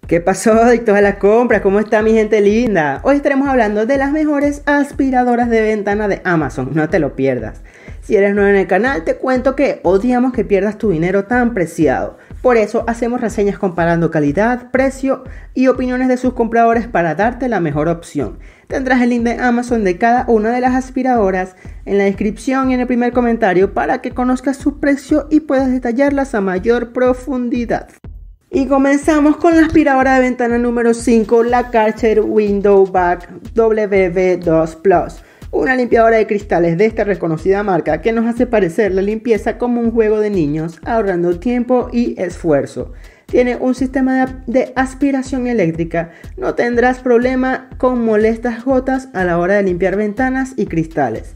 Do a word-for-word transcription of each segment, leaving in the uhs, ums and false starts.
¿Qué pasó, adictos a las compras? ¿Cómo está mi gente linda? Hoy estaremos hablando de las mejores aspiradoras de ventana de Amazon, no te lo pierdas. Si eres nuevo en el canal, te cuento que odiamos que pierdas tu dinero tan preciado. Por eso hacemos reseñas comparando calidad, precio y opiniones de sus compradores para darte la mejor opción. Tendrás el link de Amazon de cada una de las aspiradoras en la descripción y en el primer comentario para que conozcas su precio y puedas detallarlas a mayor profundidad. Y comenzamos con la aspiradora de ventana número cinco, la Karcher Window Vac W V dos Plus. Una limpiadora de cristales de esta reconocida marca que nos hace parecer la limpieza como un juego de niños, ahorrando tiempo y esfuerzo. Tiene un sistema de, de aspiración eléctrica, no tendrás problema con molestas gotas a la hora de limpiar ventanas y cristales.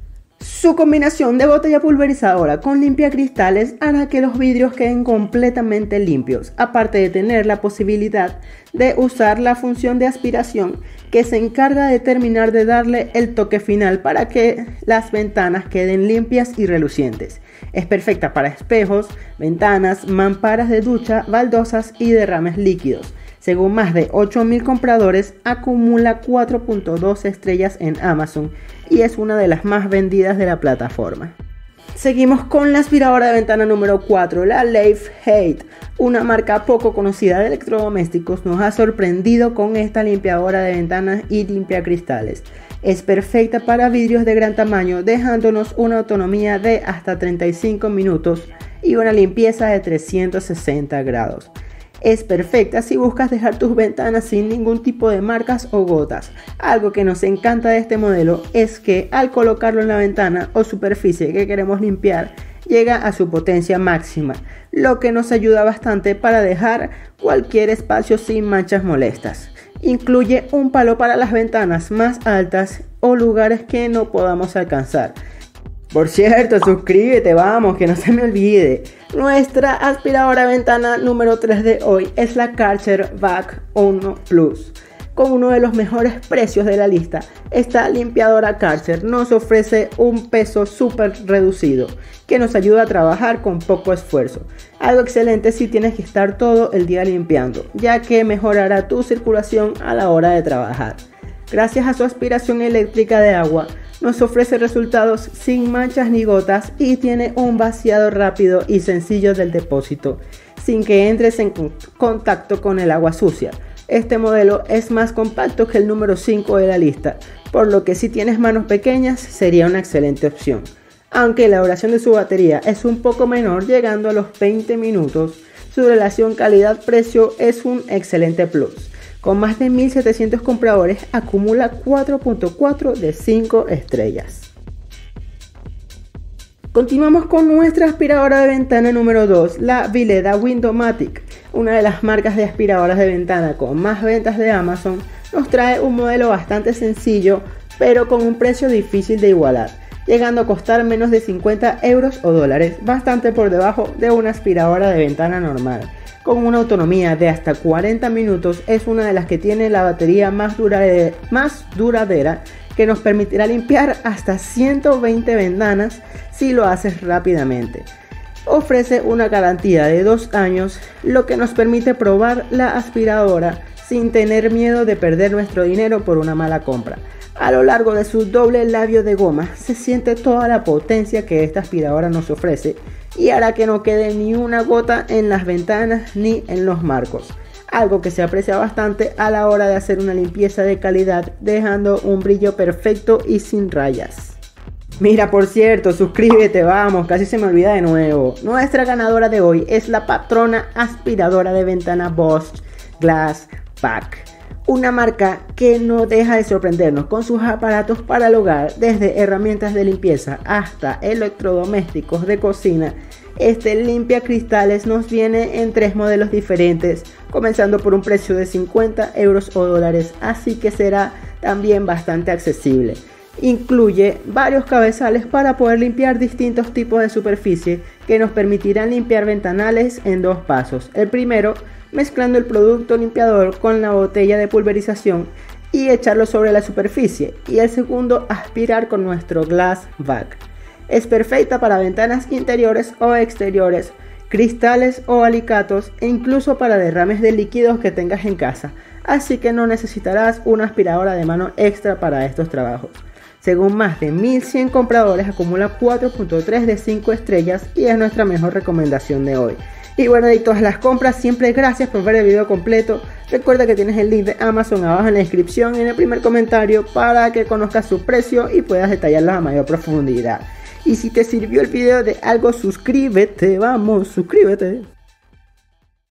Su combinación de botella pulverizadora con limpiacristales hará que los vidrios queden completamente limpios, aparte de tener la posibilidad de usar la función de aspiración que se encarga de terminar de darle el toque final para que las ventanas queden limpias y relucientes. Es perfecta para espejos, ventanas, mamparas de ducha, baldosas y derrames líquidos. Según más de ocho mil compradores, acumula cuatro punto dos estrellas en Amazon y es una de las más vendidas de la plataforma. Seguimos con la aspiradora de ventana número cuatro, la Lifehate. Una marca poco conocida de electrodomésticos nos ha sorprendido con esta limpiadora de ventanas y limpiacristales. Es perfecta para vidrios de gran tamaño, dejándonos una autonomía de hasta treinta y cinco minutos y una limpieza de trescientos sesenta grados. Es perfecta si buscas dejar tus ventanas sin ningún tipo de marcas o gotas. Algo que nos encanta de este modelo es que al colocarlo en la ventana o superficie que queremos limpiar, llega a su potencia máxima, lo que nos ayuda bastante para dejar cualquier espacio sin manchas molestas. Incluye un palo para las ventanas más altas o lugares que no podamos alcanzar. Por cierto, suscríbete, vamos, que no se me olvide. Nuestra aspiradora de ventana número tres de hoy es la Karcher Vac uno Plus. Con uno de los mejores precios de la lista, esta limpiadora Karcher nos ofrece un peso súper reducido que nos ayuda a trabajar con poco esfuerzo. Algo excelente si tienes que estar todo el día limpiando, ya que mejorará tu circulación a la hora de trabajar. Gracias a su aspiración eléctrica de agua, nos ofrece resultados sin manchas ni gotas y tiene un vaciado rápido y sencillo del depósito, sin que entres en contacto con el agua sucia. Este modelo es más compacto que el número cinco de la lista, por lo que si tienes manos pequeñas sería una excelente opción. Aunque la duración de su batería es un poco menor, llegando a los veinte minutos, su relación calidad-precio es un excelente plus. Con más de mil setecientos compradores, acumula cuatro punto cuatro de cinco estrellas. Continuamos con nuestra aspiradora de ventana número dos, la Vileda Windowmatic. Una de las marcas de aspiradoras de ventana con más ventas de Amazon, nos trae un modelo bastante sencillo, pero con un precio difícil de igualar, llegando a costar menos de cincuenta euros o dólares, bastante por debajo de una aspiradora de ventana normal. Con una autonomía de hasta cuarenta minutos, es una de las que tiene la batería más duradera, más duradera que nos permitirá limpiar hasta ciento veinte ventanas si lo haces rápidamente. Ofrece una garantía de dos años, lo que nos permite probar la aspiradora sin tener miedo de perder nuestro dinero por una mala compra. A lo largo de su doble labio de goma se siente toda la potencia que esta aspiradora nos ofrece y hará que no quede ni una gota en las ventanas ni en los marcos, algo que se aprecia bastante a la hora de hacer una limpieza de calidad, dejando un brillo perfecto y sin rayas. Mira, por cierto, suscríbete, vamos, casi se me olvida de nuevo. Nuestra ganadora de hoy es la patrona aspiradora de ventana Bosch Glass Pack. Una marca que no deja de sorprendernos con sus aparatos para el hogar, desde herramientas de limpieza hasta electrodomésticos de cocina. Este limpiacristales nos viene en tres modelos diferentes, comenzando por un precio de cincuenta euros o dólares, así que será también bastante accesible. Incluye varios cabezales para poder limpiar distintos tipos de superficie que nos permitirán limpiar ventanales en dos pasos. El primero, mezclando el producto limpiador con la botella de pulverización y echarlo sobre la superficie, y el segundo, aspirar con nuestro Glass Vac. Es perfecta para ventanas interiores o exteriores, cristales o alicatos e incluso para derrames de líquidos que tengas en casa, así que no necesitarás una aspiradora de mano extra para estos trabajos. Según más de mil cien compradores, acumula cuatro punto tres de cinco estrellas y es nuestra mejor recomendación de hoy. Y bueno, de todas las compras, siempre gracias por ver el video completo. Recuerda que tienes el link de Amazon abajo en la descripción y en el primer comentario para que conozcas su precio y puedas detallarlos a mayor profundidad. Y si te sirvió el video de algo, suscríbete, vamos, suscríbete.